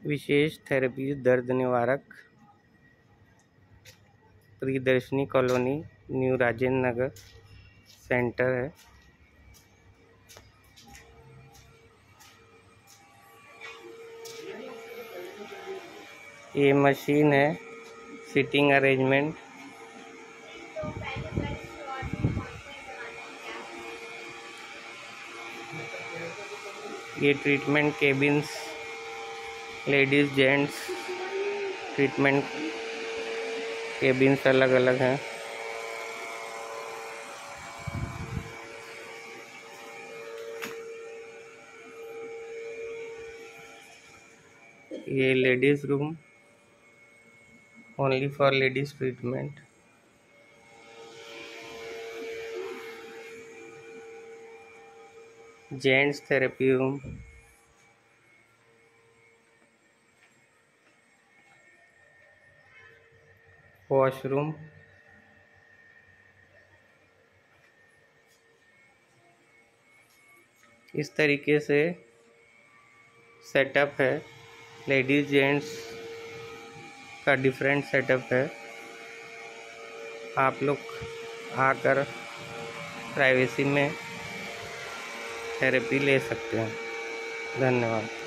विशेष therapy दर्द निवारक, Priyadarshini colony, new Rajendra Nagar centre है। ये मशीन है, सीटिंग अरेंजमेंट। ये treatment cabins, ladies gents treatment cabins अलग अलग हैं। ये ladies room, only for ladies treatment. Gents therapy room, washroom, इस तरीके से सेटअप है। लेडीज जेंट्स का डिफरेंट सेटअप है। आप लोग आकर प्राइवेसी में थेरेपी ले सकते हैं। धन्यवाद।